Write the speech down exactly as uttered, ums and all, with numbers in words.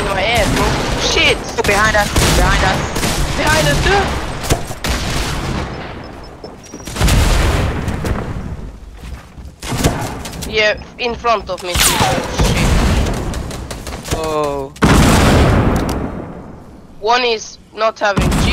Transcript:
in my ass, bro. Shit! Oh, behind us, behind us. Behind us too! Yeah, in front of me too. Shit. Oh. One is not having